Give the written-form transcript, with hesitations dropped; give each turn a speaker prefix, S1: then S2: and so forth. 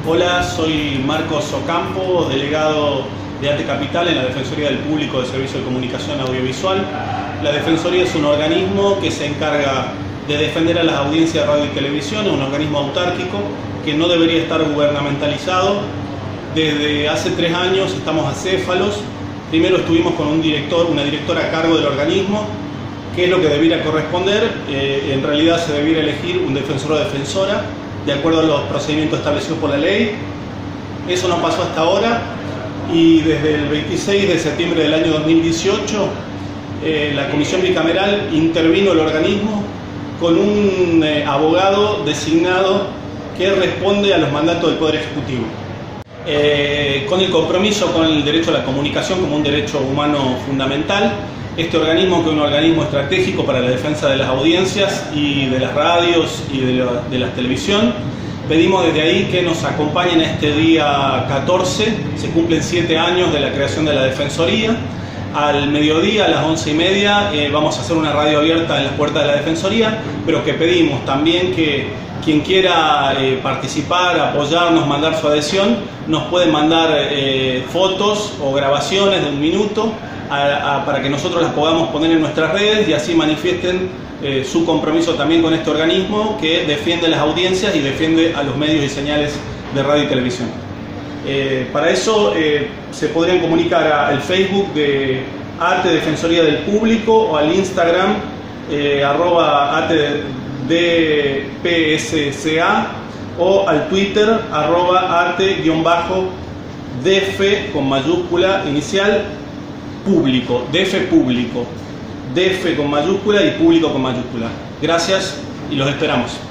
S1: Hola, soy Marcos Ocampo, delegado de ATE Capital en la Defensoría del Público de Servicio de Comunicación Audiovisual. La Defensoría es un organismo que se encarga de defender a las audiencias de radio y televisión, es un organismo autárquico que no debería estar gubernamentalizado. Desde hace 3 años estamos acéfalos. Primero estuvimos con un director, una directora a cargo del organismo, que es lo que debiera corresponder. En realidad se debiera elegir un defensor o defensora de acuerdo a los procedimientos establecidos por la ley. Eso no pasó hasta ahora, y desde el 26 de septiembre del año 2018 la Comisión Bicameral intervino el organismo con un abogado designado que responde a los mandatos del Poder Ejecutivo. Con el compromiso con el derecho a la comunicación como un derecho humano fundamental, este organismo, que es un organismo estratégico para la defensa de las audiencias y de las radios y de la televisión, pedimos desde ahí que nos acompañen este día 14, se cumplen 7 años de la creación de la Defensoría. Al mediodía, a las 11:30, vamos a hacer una radio abierta en las puertas de la Defensoría, pero que pedimos también que quien quiera participar, apoyarnos, mandar su adhesión, nos puede mandar fotos o grabaciones de 1 minuto para que nosotros las podamos poner en nuestras redes y así manifiesten su compromiso también con este organismo que defiende las audiencias y defiende a los medios y señales de radio y televisión. Para eso se podrían comunicar al Facebook de ATE Defensoría del Público o al Instagram @ATEDPSCA o al Twitter @ATE_DF con mayúscula inicial público, DF público, DF con mayúscula y público con mayúscula. Gracias y los esperamos.